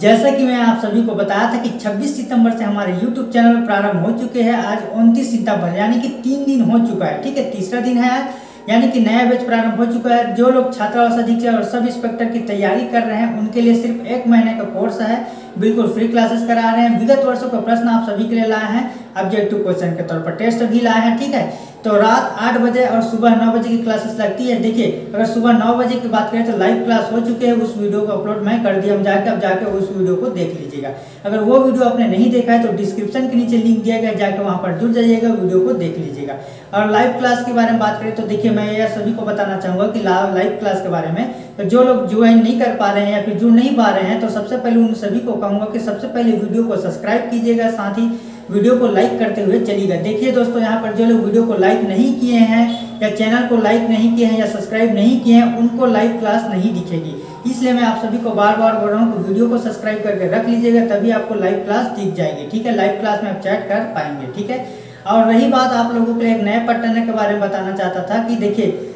जैसा कि मैं आप सभी को बताया था कि 26 सितंबर से हमारे YouTube चैनल प्रारंभ हो चुके हैं। आज 29 सितंबर यानी कि 3 दिन हो चुका है। ठीक है, तीसरा दिन है आज, यानी कि नया बैच प्रारंभ हो चुका है। जो लोग छात्रावास अधीक्षक और सब इंस्पेक्टर की तैयारी कर रहे हैं उनके लिए सिर्फ 1 महीने का कोर्स है, बिल्कुल फ्री क्लासेस करा रहे हैं। विगत वर्षों का प्रश्न आप सभी के लिए लाए हैं, ऑब्जेक्टिव क्वेश्चन के तौर पर टेस्ट भी लाए हैं। ठीक है, तो रात 8 बजे और सुबह 9 बजे की क्लासेस लगती है। देखिए, अगर सुबह 9 बजे की बात करें तो लाइव क्लास हो चुके हैं, उस वीडियो को अपलोड मैं कर दिया, अब जाके उस वीडियो को देख लीजिएगा। अगर वो वीडियो आपने नहीं देखा है तो डिस्क्रिप्शन के नीचे लिंक दिया गया, जाके वहाँ पर जुड़ जाइएगा, वीडियो को देख लीजिएगा। और लाइव क्लास के बारे में बात करें तो देखिए, मैं यह सभी को बताना चाहूँगा कि लाइव क्लास के बारे में तो जो लोग ज्वाइन नहीं कर पा रहे हैं या फिर जुड़ नहीं पा रहे हैं तो सबसे पहले उन सभी को कहूँगा कि सबसे पहले वीडियो को सब्सक्राइब कीजिएगा, साथ ही वीडियो को लाइक करते हुए चलिएगा। देखिए दोस्तों, यहाँ पर जो लोग वीडियो को लाइक नहीं किए हैं या चैनल को लाइक नहीं किए हैं या सब्सक्राइब नहीं किए हैं उनको लाइव क्लास नहीं दिखेगी। इसलिए मैं आप सभी को बार बार बोल रहा हूँ कि वीडियो को सब्सक्राइब करके रख लीजिएगा, तभी आपको लाइव क्लास दिख जाएगी। ठीक है, लाइव क्लास में आप चैट कर पाएंगे। ठीक है, और रही बात आप लोगों के लिए एक नए पैटर्न के बारे में बताना चाहता था कि देखिए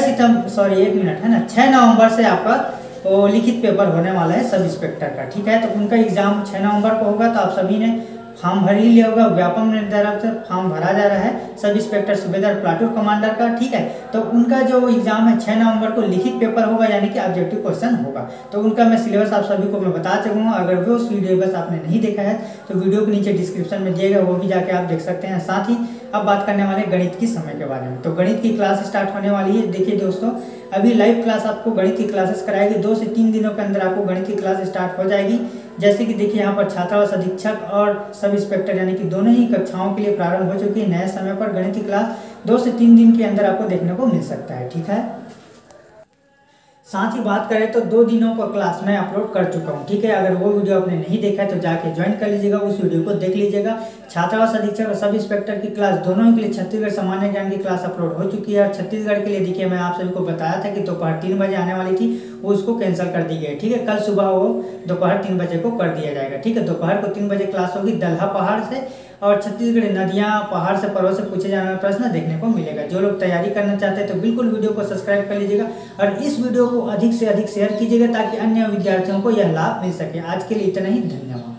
6 नवंबर से आपका तो लिखित पेपर होने वाला है सब इंस्पेक्टर का। ठीक है, तो उनका एग्जाम 6 नवंबर को होगा। तो आप सभी ने फॉर्म भर ही लिया होगा, व्यापम निर्धारक से फॉर्म भरा जा रहा है सब इंस्पेक्टर सूबेदार प्लाटून कमांडर का। ठीक है, तो उनका जो एग्जाम है 6 नवंबर को लिखित पेपर होगा, यानी कि ऑब्जेक्टिव क्वेश्चन होगा। तो उनका मैं सिलेबस आप सभी को मैं बता चुका हूँ। अगर वो सिलेबस आपने नहीं देखा है तो वीडियो के नीचे डिस्क्रिप्शन में दिएगा, वो भी जाके आप देख सकते हैं। साथ ही अब बात करने वाले गणित की समय के बारे में। तो गणित की क्लास स्टार्ट होने वाली है। देखिए दोस्तों, अभी लाइव क्लास आपको गणित की क्लासेस कराएगी। 2 से 3 दिनों के अंदर आपको गणित की क्लास स्टार्ट हो जाएगी। जैसे कि देखिए, यहाँ पर छात्रावास अधीक्षक और सब इंस्पेक्टर यानी कि दोनों ही कक्षाओं के लिए प्रारंभ हो चुकी है। नए समय पर गणित की क्लास 2 से 3 दिन के अंदर आपको देखने को मिल सकता है। ठीक है, साथ ही बात करें तो 2 दिनों का क्लास मैं अपलोड कर चुका हूं। ठीक है, अगर वो वीडियो आपने नहीं देखा है तो जाके ज्वाइन कर लीजिएगा, उस वीडियो को देख लीजिएगा। छात्रावास अधीक्षक और सब इंस्पेक्टर की क्लास दोनों के लिए छत्तीसगढ़ सामान्य ज्ञान की क्लास अपलोड हो चुकी है। और छत्तीसगढ़ के लिए देखिए, मैं आप सभी को बताया था कि दोपहर 3 बजे आने वाली थी, वो उसको कैंसिल कर दी गई। ठीक है, कल सुबह वो दोपहर 3 बजे को कर दिया जाएगा। ठीक है, दोपहर को 3 बजे क्लास होगी दल्हा पहाड़ से, और छत्तीसगढ़ नदियाँ पहाड़ से पर्वत से पूछे जाने वाले प्रश्न देखने को मिलेगा। जो लोग तैयारी करना चाहते हैं तो बिल्कुल वीडियो को सब्सक्राइब कर लीजिएगा और इस वीडियो को अधिक से अधिक शेयर कीजिएगा ताकि अन्य विद्यार्थियों को यह लाभ मिल सके। आज के लिए इतना ही, धन्यवाद।